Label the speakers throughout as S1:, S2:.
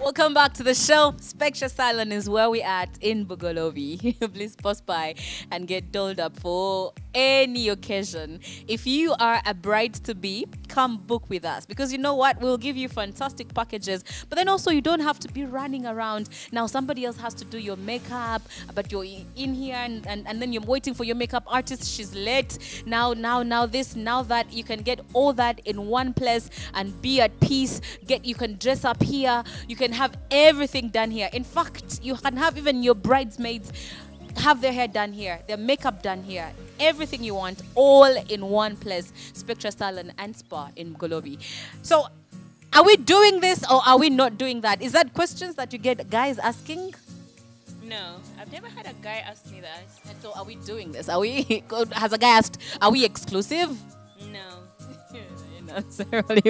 S1: Welcome back to the show. Spectra Salon is where we at in Bugolobi. Please pause by and get dolled up for any occasion. If you are a bride-to-be, come book with us. Because you know what? We'll give you fantastic packages. But then also you don't have to be running around. Now somebody else has to do your makeup, but you're in here and then you're waiting for your makeup artist. She's late. Now this, now that. You can get all that in one place and be at peace. You can dress up here. You can have everything done here. In fact, you can have even your bridesmaids have their hair done here, their makeup done here, everything you want, all in one place. Spectra Salon and Spa in Golobi. So, are we doing this or are we not doing that? Is that questions that you get guys asking?
S2: No, I've never had a guy ask me that.
S1: And so, are we doing this? Are we? Has a guy asked? Are we exclusive?
S2: No.
S1: Not necessarily.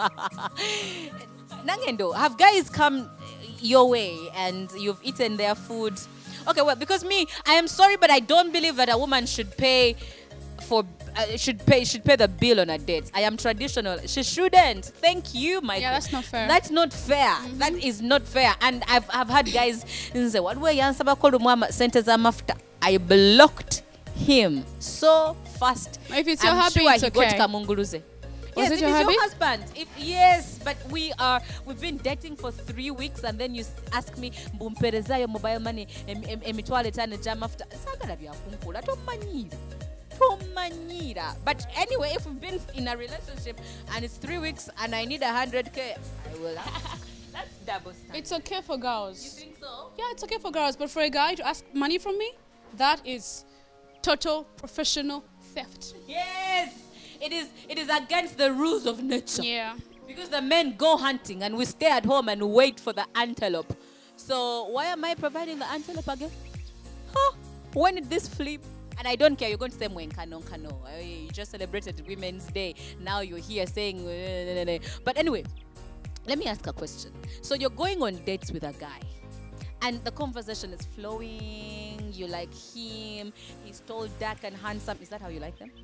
S1: Nangendo, have guys come your way and you've eaten their food? Okay, well, because me, I am sorry, but I don't believe that a woman should pay for should pay the bill on a date. I am traditional. She shouldn't. Thank you, Michael.
S3: Yeah, that's not fair.
S1: That's not fair. Mm-hmm. That is not fair. And I've had guys say, "What way you answer call centers after?" I blocked him so fast.
S3: If it's your hubby,
S1: sure
S3: it's
S1: he
S3: okay.
S1: got Kamunguluze.
S3: Was
S1: Yes,
S3: it
S1: if
S3: your
S1: it's
S3: hubby?
S1: your husband. Yes, but we've been dating for 3 weeks and then you ask me mbumpereza yo mobile money emitwale tane jam after sagala bya kunkula tomanyira. But anyway, if we've been in a relationship and it's 3 weeks and I need 100k, I will ask.
S2: That's double standard.
S3: It's okay for girls.
S1: You think so?
S3: Yeah, it's okay for girls. But for a guy to ask money from me, that is total professional theft.
S1: Yes. It is against the rules of nature.
S3: Yeah.
S1: Because the men go hunting and we stay at home and wait for the antelope. So why am I providing the antelope again? Huh? When did this flip? And I don't care. You're going to say Mwenkano. You just celebrated Women's Day. Now you're here saying... But anyway, let me ask a question. So you're going on dates with a guy. And the conversation is flowing. You like him. He's tall, dark, and handsome. Is that how you like them?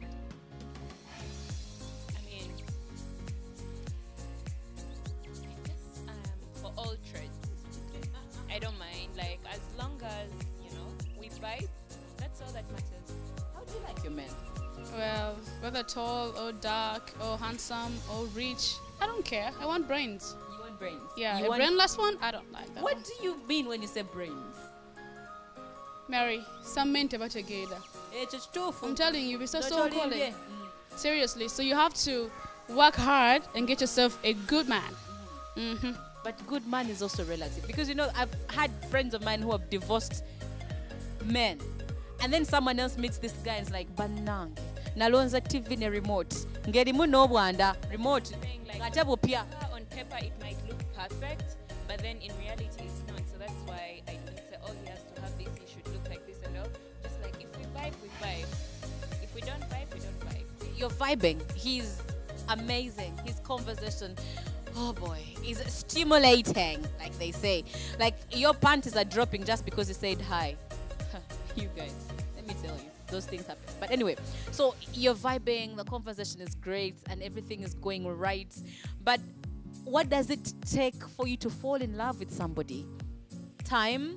S2: For all trades, I don't mind. Like, as long as, we vibe, that's all that matters.
S1: How do you like your men?
S3: Well, whether tall or dark or handsome or rich, I don't care. I want brains.
S1: You want brains?
S3: Yeah,
S1: you
S3: a
S1: want...
S3: brainless one, I don't like that.
S1: What
S3: one.
S1: do you mean when you say brains?
S3: Mary, some men about together. I'm telling you, it's just so calling. Seriously, so you have to work hard and get yourself a good man. Mm-hmm.
S1: But good man is also relative. Because, I've had friends of mine who have divorced men. And then someone else meets this guy and is like, Banang, nalonza TV ne remote. Ngerimu no wanda remote.
S2: Like, on paper, it might look perfect, but then in reality, it's not. So that's why I don't say, oh, he has to have this, he should look like this and all. Just like, if we vibe, we vibe. If we don't vibe, we don't vibe.
S1: You're vibing. He's amazing. His conversation... Oh boy, is stimulating, like they say. Like your panties are dropping just because he said hi. You guys, let me tell you, those things happen. But anyway, so you're vibing, the conversation is great, and everything is going right. But what does it take for you to fall in love with somebody? Time?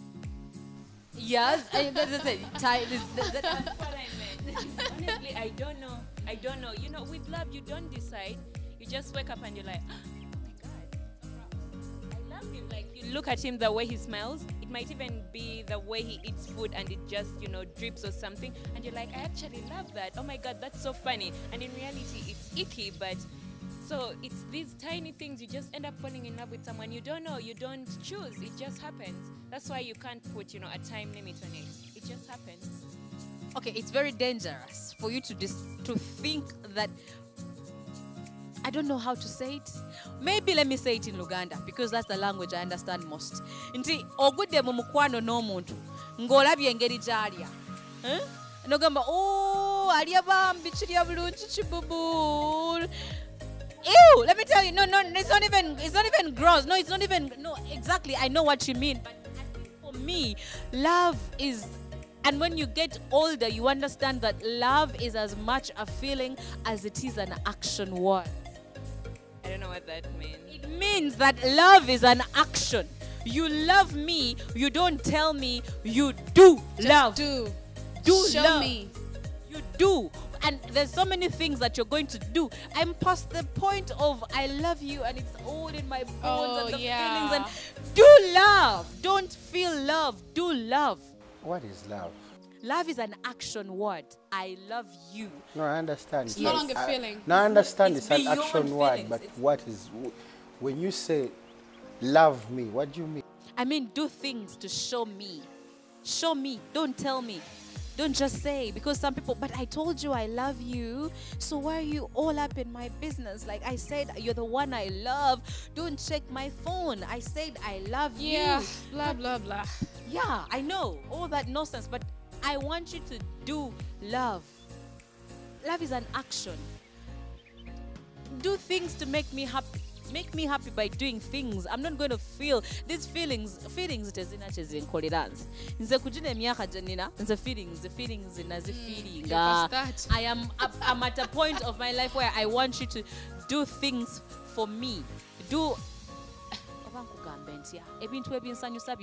S1: Yes, that's it. Time is.
S2: That's what I meant. Honestly, I don't know. With love, you don't decide. You just wake up and you're like, oh my God, I love him. Like, you look at him, the way he smiles. It might even be the way he eats food and it just, drips or something. And you're like, I actually love that. Oh my God, that's so funny. And in reality, it's icky, but so it's these tiny things. You just end up falling in love with someone. You don't know. You don't choose. It just happens. That's why you can't put, a time limit on it. It just happens.
S1: Okay, it's very dangerous for you to think that... I don't know how to say it. Maybe let me say it in Luganda because that's the language I understand most. Nti ogudde mu mukwano n'omuntu ng'olabye engeri gy'alya. N'ogamba, oh, alya bambi kirya bulungi kibubu. Ew, let me tell you, no, it's not even gross. No, it's not even, no, exactly, I know what you mean. But I think for me, love is... And when you get older, you understand that love is as much a feeling as it is an action word.
S2: I don't know what that means.
S1: It means that love is an action. You love me, you don't tell me, you do love.
S3: Do show
S1: love.
S3: me.
S1: You do. And there's so many things that you're going to do. I'm past the point of I love you and it's all in my bones and the feelings. And do love. Don't feel love. Do love.
S4: What is love?
S1: Love is an action word. I love you.
S4: No, I understand.
S3: It's no longer feeling.
S4: No, I understand
S1: It's
S4: it's an
S1: beyond
S4: action word,
S1: feelings.
S4: but what is, when you say love me, what do you mean?
S1: I mean, do things to show me. Show me. Don't tell me. Don't just say, because some people, but I told you I love you, so why are you all up in my business? Like I said, you're the one I love. Don't check my phone. I said I love
S3: Yeah,
S1: you.
S3: blah, blah, blah.
S1: Yeah, I know. All that nonsense, but I want you to do love. Love is an action. Do things to make me happy. Make me happy by doing things. I'm not going to feel these feelings tezina chezinkoleraanzi nze kujina emyaka janina nze feelings nazifeelinga. I'm at a point of my life where I want you to do things for me. Do obankugambe ntya ebintu ebinsanyusa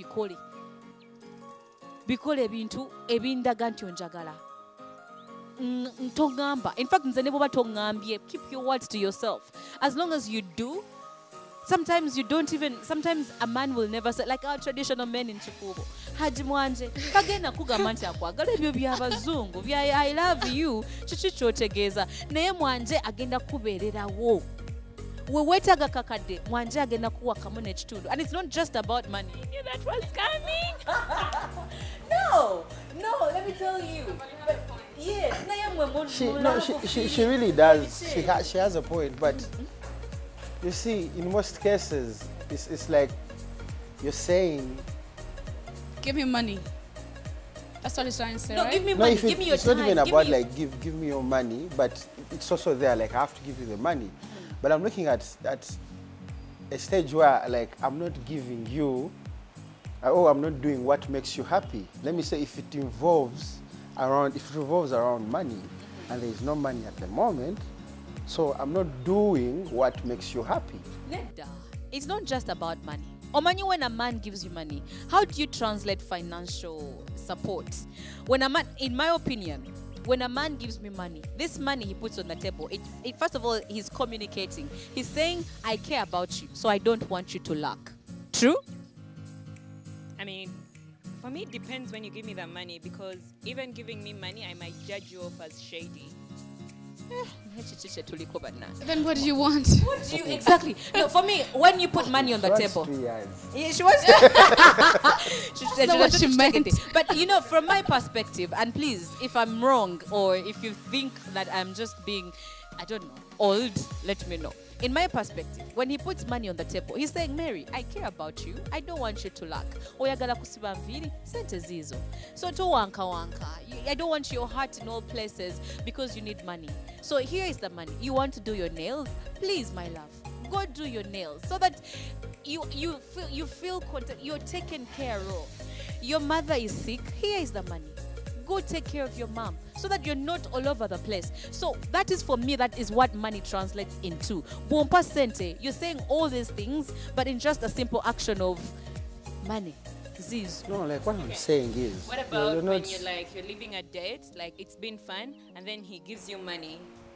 S1: bikole ebintu ebindaga nti onjagala. Ntongamba. In fact, nze ne bwoba tongambye, keep your words to yourself. As long as you do, sometimes you don't even, sometimes a man will never say, like our traditional men in Chikubo, Haji Mwanje, kagenda kugamba nti akwagala ebyo by'abazungu, bya I love you, chichi kyotegeeza, naye Mwanje agenda kubeererawo. We wetaga kakadde, Mwanje agenda kuwakamu n'ekitundu. And it's not just about money.
S2: You knew that was coming.
S1: No, let me tell you. But yes,
S4: She really does. She has a point, but you see, in most cases, it's like you're saying,
S3: Give me money. That's what he's trying to say,
S1: no,
S3: right?
S1: give me
S4: no,
S1: money,
S4: if
S1: give me your
S4: it's
S1: time.
S4: not even
S1: give
S4: about
S1: me
S4: like give me your money, but it's also there, like I have to give you the money. But I'm looking at a stage where like I'm not giving you, I'm not doing what makes you happy. Let me say if it revolves around money, and there is no money at the moment, so I'm not doing what makes you happy.
S1: Nedda. It's not just about money. Omanyi, when a man gives you money, how do you translate financial support? When a man, in my opinion, when a man gives me money, this money he puts on the table, first of all, he's communicating. He's saying, I care about you, so I don't want you to lack. True?
S2: I mean, for me, it depends when you give me the money, because even giving me money, I might judge you off as shady.
S3: Then what do you want?
S1: What do you exactly? No, for me, when you put money on the table,
S4: 3 years.
S1: yeah, she wants to. she
S3: That's not what she meant.
S1: But you know, from my perspective, and please, if I'm wrong or if you think that I'm just being, I don't know, old, let me know. In my perspective, when he puts money on the table, he's saying, Mary, I care about you. I don't want you to lack. Oyagala kusiba mviri, sente zizo. So to wanka. I don't want your heart in all places because you need money. So here is the money. You want to do your nails? Please, my love, go do your nails so that you feel content, you're taken care of. Your mother is sick. Here is the money. Go take care of your mom so that you're not all over the place. So that is, for me, that is what money translates into. Bompa sente, you're saying all these things, but in just a simple action of money. Ziz.
S4: No, like what I'm saying is,
S2: What about
S4: you're
S2: when
S4: not,
S2: you're living a date, like it's been fun, and then he gives you money?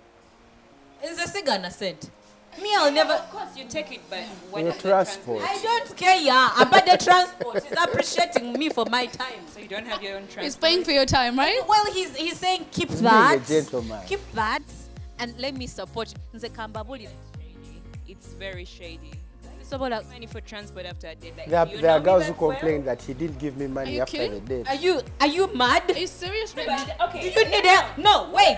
S1: It's a Sigana cent. Me, I'll never.
S2: Of course, you take it, but what
S4: your
S2: is the
S4: transport.
S1: I don't care about the transport. He's appreciating me for my time.
S2: So you don't have your own transport?
S3: He's paying for your time, right?
S1: Well, he's saying keep
S4: Being
S1: that.
S4: a gentleman.
S1: Keep that, and let me support you. Nze kambabuli.
S2: It's very shady.
S1: So about
S2: Money for transport after a date. Like,
S4: There
S2: you
S4: are
S2: know me
S4: girls who
S2: that well?
S4: complain that he didn't give me
S3: Are
S4: money
S3: you
S4: after
S3: kidding?
S4: the date.
S1: Are you mad?
S3: Are you serious right
S2: But,
S3: now?
S2: okay.
S1: Do you need help? No, wait.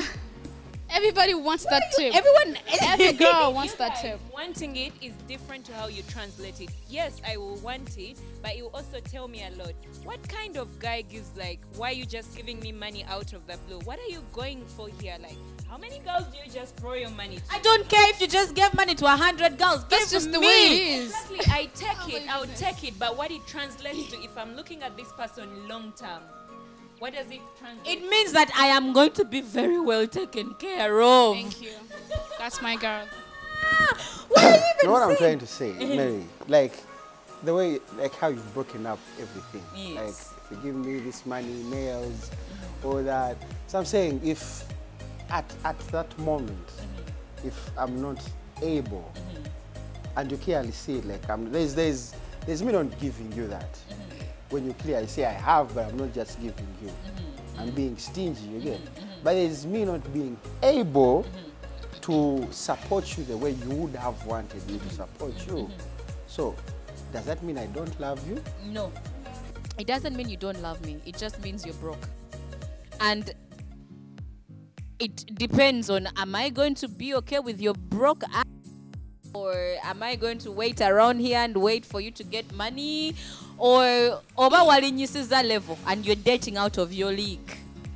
S3: Everybody wants that tip.
S1: Everyone.
S3: Every girl wants
S2: You
S3: that
S2: guys,
S3: tip.
S2: wanting it is different to how you translate it. Yes, I will want it, but it will also tell me a lot. What kind of guy gives, like, why are you just giving me money out of the blue? What are you going for here? Like, how many girls do you just throw your money to?
S1: I don't care if you just gave money to 100 girls.
S3: That's
S1: Give
S3: just the
S1: me.
S3: way it is.
S2: Exactly, I take it, I'll take it, but what it translates to, if I'm looking at this person long term, what does it translate?
S1: It means that I am going to be very well taken care of.
S3: Thank you. That's my girl.
S1: What are you even
S4: know what I'm
S1: saying?
S4: trying to say, Mary? Like, the way, like how you've broken up everything.
S1: Yes.
S4: Like, if you give me this money, nails, all that. So I'm saying, if at that moment, if I'm not able, and you clearly see it, like there's me not giving you that. When you clearly say I have, but I'm not just giving you. I'm being stingy again. But there's me not being able to support you the way you would have wanted me to support you. So, does that mean I don't love you?
S1: No. It doesn't mean you don't love me. It just means you're broke. And it depends on, am I going to be okay with your broke ass? Or am I going to wait around here and wait for you to get money? Or oba walinyisiza level and you're dating out of your league?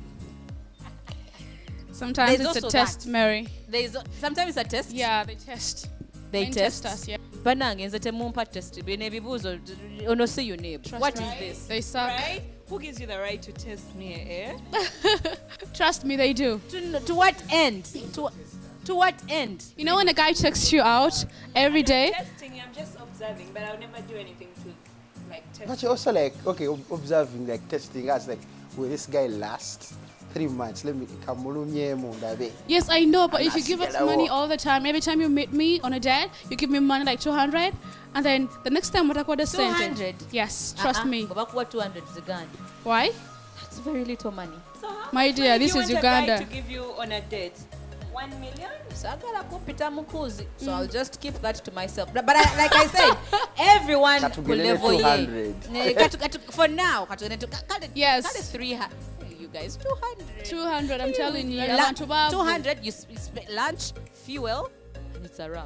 S3: Sometimes
S1: There's
S3: it's a
S1: also
S3: test,
S1: that.
S3: Mary.
S1: Sometimes it's a test.
S3: Yeah, they test.
S1: They test
S3: us, yeah.
S1: Banange nze temumpa test. Bine bibuzo ono see your name.
S3: Trust
S1: What
S3: me.
S1: is this?
S3: They suck.
S2: Right? Who gives you the right to test me, eh?
S3: Trust me, they do.
S1: To what end? To what end?
S3: You know when a guy texts you out every day?
S2: Testing, I'm just observing, but I'll never do anything to like test.
S4: But you're also like, okay, observing, like testing us, like, will this guy last 3 months? Let me
S3: Yes, I know, but if you give us money all the time, every time you meet me on a date, you give me money like 200, and then the next time what I call the
S1: 200?
S3: Yes, trust me.
S1: What 200 is Uganda?
S3: Why?
S1: That's very little money.
S2: So how
S3: My
S2: much
S3: dear,
S2: money
S3: this
S2: do you
S3: is
S2: want a guy
S3: Uganda.
S2: to give you on a date? 1 million?
S1: So I gotta go pita mukuzi. So I'll just keep that to myself. But like I said, everyone will level
S4: 200.
S1: for now.
S3: Yes.
S1: 300. You guys, 200.
S3: 200, I'm telling you. I want to buy
S1: 200. You lunch, fuel, and it's a wrap.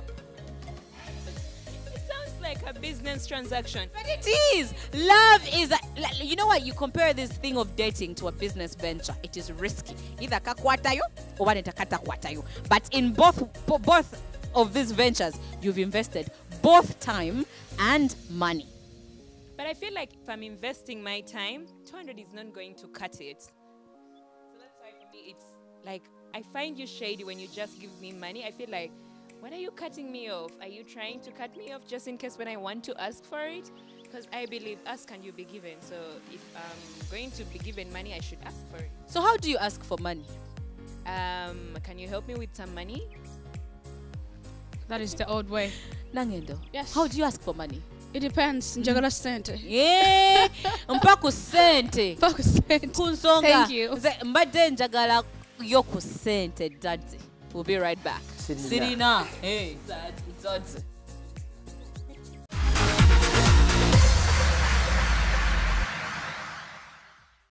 S2: It sounds like a business transaction.
S1: But it is. Love is, you know what? You compare this thing of dating to a business venture. It is risky. Either kakwatayo or kwatayo. But in both of these ventures, you've invested both time and money.
S2: But I feel like if I'm investing my time, 200 is not going to cut it. So that's why for me, it's like, I find you shady when you just give me money. I feel like, what are you cutting me off? Are you trying to cut me off just in case when I want to ask for it? Because I believe ask and you be given. So if I'm going to be given money, I should ask for it.
S1: So how do you ask for money?
S2: Can you help me with some money?
S3: That is the old way.
S1: Nangendo.
S3: Yes.
S1: How do you ask for money?
S3: It depends. Njagala sente.
S1: Yeah. Mpaku sente.
S3: Mpaku sente.
S1: Kunsonga.
S3: Thank you.
S1: Nze mbadde njagala yo ku sente dadzi. We'll be right back.
S4: Sirina.
S1: Hey, dadzi.